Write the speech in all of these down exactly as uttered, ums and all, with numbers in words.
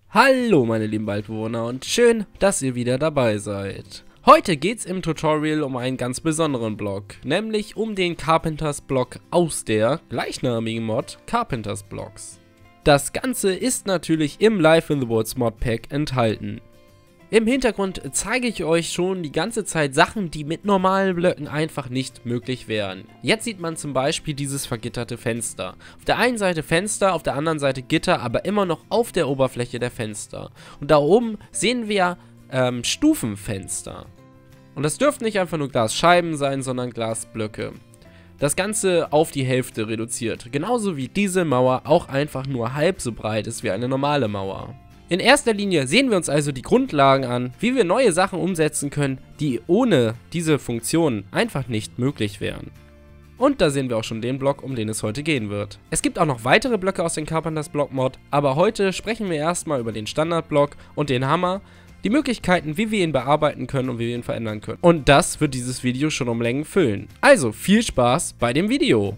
Hallo meine lieben Waldbewohner und schön, dass ihr wieder dabei seid. Heute geht's im Tutorial um einen ganz besonderen Block, nämlich um den Carpenters Block aus der gleichnamigen Mod Carpenters Blocks. Das Ganze ist natürlich im Life in the Woods Modpack enthalten. Im Hintergrund zeige ich euch schon die ganze Zeit Sachen, die mit normalen Blöcken einfach nicht möglich wären. Jetzt sieht man zum Beispiel dieses vergitterte Fenster. Auf der einen Seite Fenster, auf der anderen Seite Gitter, aber immer noch auf der Oberfläche der Fenster. Und da oben sehen wir ähm, Stufenfenster. Und das dürften nicht einfach nur Glasscheiben sein, sondern Glasblöcke. Das Ganze auf die Hälfte reduziert. Genauso wie diese Mauer auch einfach nur halb so breit ist wie eine normale Mauer. In erster Linie sehen wir uns also die Grundlagen an, wie wir neue Sachen umsetzen können, die ohne diese Funktion einfach nicht möglich wären. Und da sehen wir auch schon den Block, um den es heute gehen wird. Es gibt auch noch weitere Blöcke aus dem Carpenters Block Mod, aber heute sprechen wir erstmal über den Standardblock und den Hammer, die Möglichkeiten, wie wir ihn bearbeiten können und wie wir ihn verändern können. Und das wird dieses Video schon um Längen füllen. Also viel Spaß bei dem Video!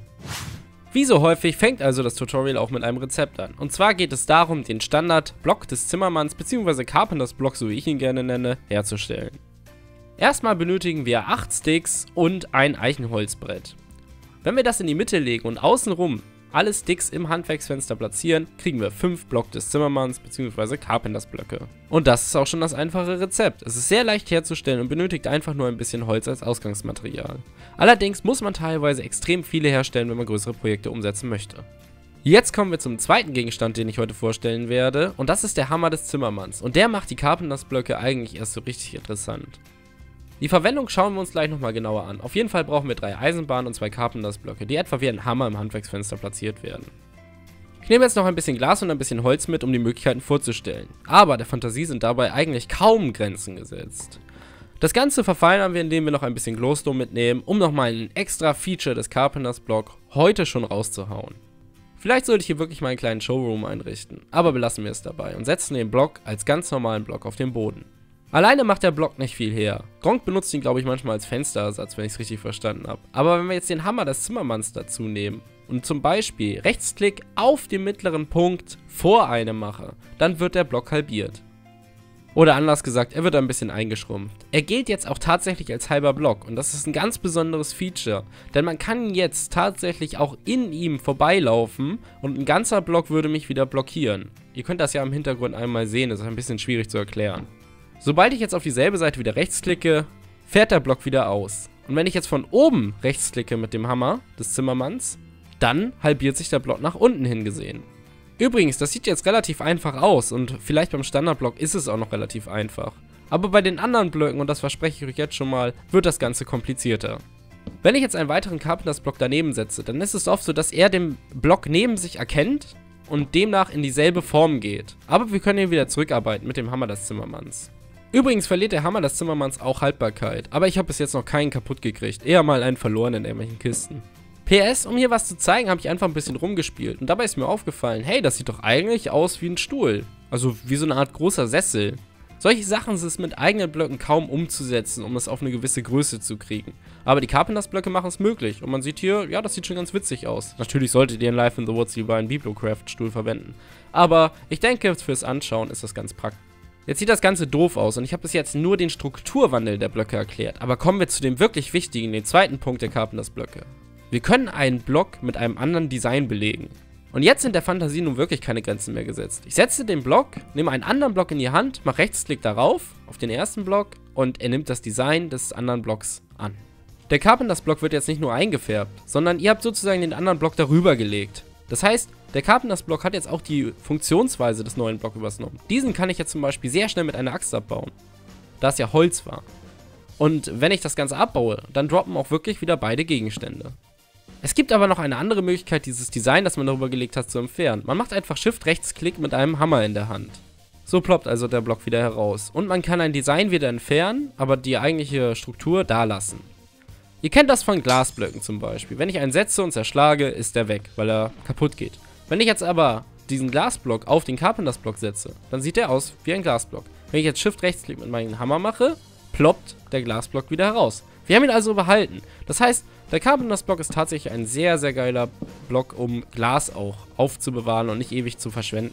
Wie so häufig fängt also das Tutorial auch mit einem Rezept an. Und zwar geht es darum, den Standardblock des Zimmermanns bzw. Carpenters Block, so wie ich ihn gerne nenne, herzustellen. Erstmal benötigen wir acht Sticks und ein Eichenholzbrett. Wenn wir das in die Mitte legen und außenrum alle Sticks im Handwerksfenster platzieren, kriegen wir fünf Block des Zimmermanns bzw. Carpenters Blöcke. Und das ist auch schon das einfache Rezept. Es ist sehr leicht herzustellen und benötigt einfach nur ein bisschen Holz als Ausgangsmaterial. Allerdings muss man teilweise extrem viele herstellen, wenn man größere Projekte umsetzen möchte. Jetzt kommen wir zum zweiten Gegenstand, den ich heute vorstellen werde, und das ist der Hammer des Zimmermanns. Und der macht die Carpenters Blöcke eigentlich erst so richtig interessant. Die Verwendung schauen wir uns gleich nochmal genauer an. Auf jeden Fall brauchen wir drei Eisenbahnen und zwei Carpenters Blöcke, die etwa wie ein Hammer im Handwerksfenster platziert werden. Ich nehme jetzt noch ein bisschen Glas und ein bisschen Holz mit, um die Möglichkeiten vorzustellen. Aber der Fantasie sind dabei eigentlich kaum Grenzen gesetzt. Das Ganze verfeinern wir, indem wir noch ein bisschen Glowstone mitnehmen, um nochmal ein extra Feature des Carpenters Block heute schon rauszuhauen. Vielleicht sollte ich hier wirklich mal einen kleinen Showroom einrichten, aber belassen wir es dabei und setzen den Block als ganz normalen Block auf den Boden. Alleine macht der Block nicht viel her. Gronkh benutzt ihn, glaube ich, manchmal als Fensterersatz, wenn ich es richtig verstanden habe. Aber wenn wir jetzt den Hammer des Zimmermanns dazu nehmen und zum Beispiel Rechtsklick auf den mittleren Punkt vor einem mache, dann wird der Block halbiert. Oder anders gesagt, er wird ein bisschen eingeschrumpft. Er gilt jetzt auch tatsächlich als halber Block und das ist ein ganz besonderes Feature, denn man kann jetzt tatsächlich auch in ihm vorbeilaufen und ein ganzer Block würde mich wieder blockieren. Ihr könnt das ja im Hintergrund einmal sehen, das ist ein bisschen schwierig zu erklären. Sobald ich jetzt auf dieselbe Seite wieder rechtsklicke, fährt der Block wieder aus. Und wenn ich jetzt von oben rechtsklicke mit dem Hammer des Zimmermanns, dann halbiert sich der Block nach unten hin gesehen. Übrigens, das sieht jetzt relativ einfach aus und vielleicht beim Standardblock ist es auch noch relativ einfach. Aber bei den anderen Blöcken, und das verspreche ich euch jetzt schon mal, wird das Ganze komplizierter. Wenn ich jetzt einen weiteren Carpenters Block daneben setze, dann ist es oft so, dass er den Block neben sich erkennt und demnach in dieselbe Form geht. Aber wir können ihn wieder zurückarbeiten mit dem Hammer des Zimmermanns. Übrigens verliert der Hammer des Zimmermanns auch Haltbarkeit, aber ich habe bis jetzt noch keinen kaputt gekriegt, eher mal einen verloren in irgendwelchen Kisten. P S, um hier was zu zeigen, habe ich einfach ein bisschen rumgespielt und dabei ist mir aufgefallen, hey, das sieht doch eigentlich aus wie ein Stuhl, also wie so eine Art großer Sessel. Solche Sachen sind es mit eigenen Blöcken kaum umzusetzen, um es auf eine gewisse Größe zu kriegen. Aber die Carpenters Blöcke machen es möglich und man sieht hier, ja, das sieht schon ganz witzig aus. Natürlich solltet ihr in Life in the Woods lieber einen Bibliocraft Stuhl verwenden, aber ich denke, fürs Anschauen ist das ganz praktisch. Jetzt sieht das Ganze doof aus und ich habe bis jetzt nur den Strukturwandel der Blöcke erklärt, aber kommen wir zu dem wirklich wichtigen, den zweiten Punkt der Carpenters Blöcke. Wir können einen Block mit einem anderen Design belegen. Und jetzt sind der Fantasie nun wirklich keine Grenzen mehr gesetzt. Ich setze den Block, nehme einen anderen Block in die Hand, mache Rechtsklick darauf, auf den ersten Block und er nimmt das Design des anderen Blocks an. Der Carpenters Block wird jetzt nicht nur eingefärbt, sondern ihr habt sozusagen den anderen Block darüber gelegt. Das heißt, der Carpenters Block hat jetzt auch die Funktionsweise des neuen Blocks übernommen. Diesen kann ich jetzt zum Beispiel sehr schnell mit einer Axt abbauen, da es ja Holz war. Und wenn ich das Ganze abbaue, dann droppen auch wirklich wieder beide Gegenstände. Es gibt aber noch eine andere Möglichkeit, dieses Design, das man darüber gelegt hat, zu entfernen. Man macht einfach Shift-Rechtsklick mit einem Hammer in der Hand. So ploppt also der Block wieder heraus. Und man kann ein Design wieder entfernen, aber die eigentliche Struktur da lassen. Ihr kennt das von Glasblöcken zum Beispiel. Wenn ich einen setze und zerschlage, ist der weg, weil er kaputt geht. Wenn ich jetzt aber diesen Glasblock auf den Carpenters Block setze, dann sieht der aus wie ein Glasblock. Wenn ich jetzt Shift-Rechtsklick mit meinem Hammer mache, ploppt der Glasblock wieder heraus. Wir haben ihn also behalten. Das heißt, der Carpenters Block ist tatsächlich ein sehr, sehr geiler Block, um Glas auch aufzubewahren und nicht ewig zu verschwenden.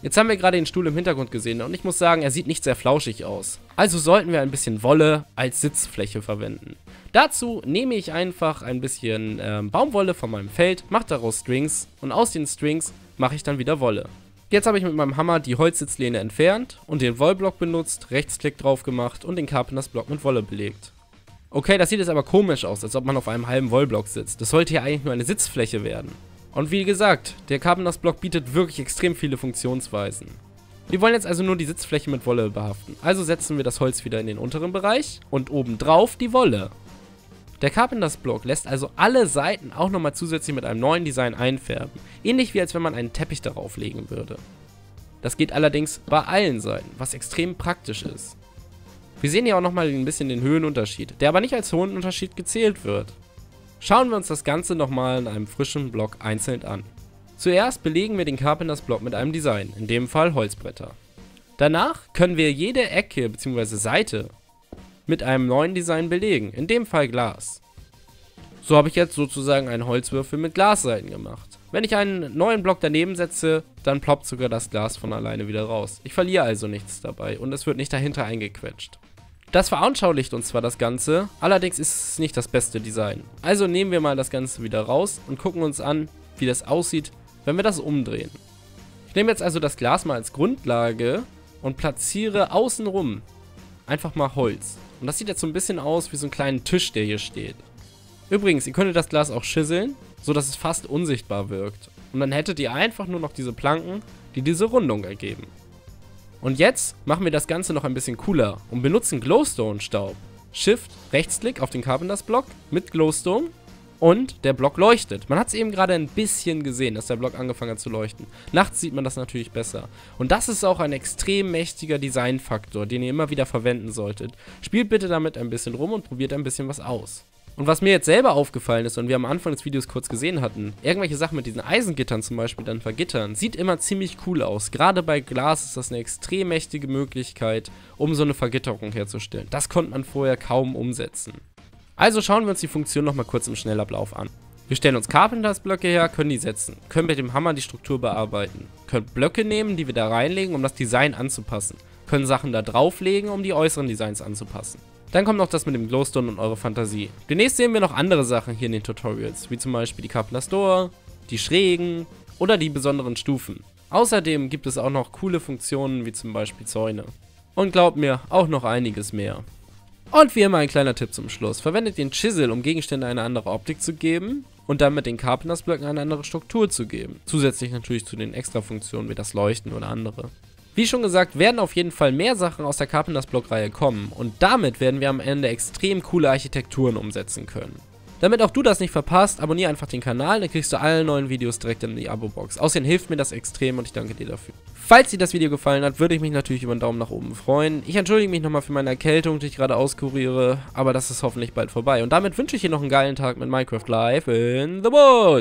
Jetzt haben wir gerade den Stuhl im Hintergrund gesehen und ich muss sagen, er sieht nicht sehr flauschig aus. Also sollten wir ein bisschen Wolle als Sitzfläche verwenden. Dazu nehme ich einfach ein bisschen ähm, Baumwolle von meinem Feld, mache daraus Strings und aus den Strings mache ich dann wieder Wolle. Jetzt habe ich mit meinem Hammer die Holzsitzlehne entfernt und den Wollblock benutzt, Rechtsklick drauf gemacht und den Carpenters Block mit Wolle belegt. Okay, das sieht jetzt aber komisch aus, als ob man auf einem halben Wollblock sitzt. Das sollte ja eigentlich nur eine Sitzfläche werden. Und wie gesagt, der Carpenters Block bietet wirklich extrem viele Funktionsweisen. Wir wollen jetzt also nur die Sitzfläche mit Wolle behaften. Also setzen wir das Holz wieder in den unteren Bereich und obendrauf die Wolle. Der Carpenters Block lässt also alle Seiten auch nochmal zusätzlich mit einem neuen Design einfärben. Ähnlich wie als wenn man einen Teppich darauf legen würde. Das geht allerdings bei allen Seiten, was extrem praktisch ist. Wir sehen hier auch nochmal ein bisschen den Höhenunterschied, der aber nicht als Höhenunterschied gezählt wird. Schauen wir uns das Ganze nochmal in einem frischen Block einzeln an. Zuerst belegen wir den Carpenters Block mit einem Design, in dem Fall Holzbretter. Danach können wir jede Ecke bzw. Seite mit einem neuen Design belegen, in dem Fall Glas. So habe ich jetzt sozusagen einen Holzwürfel mit Glasseiten gemacht. Wenn ich einen neuen Block daneben setze, dann ploppt sogar das Glas von alleine wieder raus. Ich verliere also nichts dabei und es wird nicht dahinter eingequetscht. Das veranschaulicht uns zwar das Ganze, allerdings ist es nicht das beste Design. Also nehmen wir mal das Ganze wieder raus und gucken uns an, wie das aussieht, wenn wir das umdrehen. Ich nehme jetzt also das Glas mal als Grundlage und platziere außenrum einfach mal Holz. Und das sieht jetzt so ein bisschen aus wie so ein kleiner Tisch, der hier steht. Übrigens, ihr könntet das Glas auch schizzeln, so dass es fast unsichtbar wirkt. Und dann hättet ihr einfach nur noch diese Planken, die diese Rundung ergeben. Und jetzt machen wir das Ganze noch ein bisschen cooler und benutzen Glowstone-Staub. Shift, Rechtsklick auf den Carpenters Block mit Glowstone und der Block leuchtet. Man hat es eben gerade ein bisschen gesehen, dass der Block angefangen hat zu leuchten. Nachts sieht man das natürlich besser. Und das ist auch ein extrem mächtiger Designfaktor, den ihr immer wieder verwenden solltet. Spielt bitte damit ein bisschen rum und probiert ein bisschen was aus. Und was mir jetzt selber aufgefallen ist und wir am Anfang des Videos kurz gesehen hatten, irgendwelche Sachen mit diesen Eisengittern zum Beispiel dann vergittern, sieht immer ziemlich cool aus. Gerade bei Glas ist das eine extrem mächtige Möglichkeit, um so eine Vergitterung herzustellen. Das konnte man vorher kaum umsetzen. Also schauen wir uns die Funktion nochmal kurz im Schnellablauf an. Wir stellen uns Carpenters Blöcke her, können die setzen, können mit dem Hammer die Struktur bearbeiten, können Blöcke nehmen, die wir da reinlegen, um das Design anzupassen, können Sachen da drauflegen, um die äußeren Designs anzupassen. Dann kommt noch das mit dem Glowstone und eure Fantasie. Demnächst sehen wir noch andere Sachen hier in den Tutorials, wie zum Beispiel die Carpenters Door, die Schrägen oder die besonderen Stufen. Außerdem gibt es auch noch coole Funktionen wie zum Beispiel Zäune. Und glaubt mir, auch noch einiges mehr. Und wie immer ein kleiner Tipp zum Schluss. Verwendet den Chisel, um Gegenstände eine andere Optik zu geben und dann mit den Carpenters Blöcken eine andere Struktur zu geben. Zusätzlich natürlich zu den Extra-Funktionen wie das Leuchten oder andere. Wie schon gesagt, werden auf jeden Fall mehr Sachen aus der Carpenters Block-Reihe kommen und damit werden wir am Ende extrem coole Architekturen umsetzen können. Damit auch du das nicht verpasst, abonniere einfach den Kanal, dann kriegst du alle neuen Videos direkt in die Abo-Box. Außerdem hilft mir das extrem und ich danke dir dafür. Falls dir das Video gefallen hat, würde ich mich natürlich über einen Daumen nach oben freuen. Ich entschuldige mich nochmal für meine Erkältung, die ich gerade auskuriere, aber das ist hoffentlich bald vorbei. Und damit wünsche ich dir noch einen geilen Tag mit Minecraft Live in the Woods.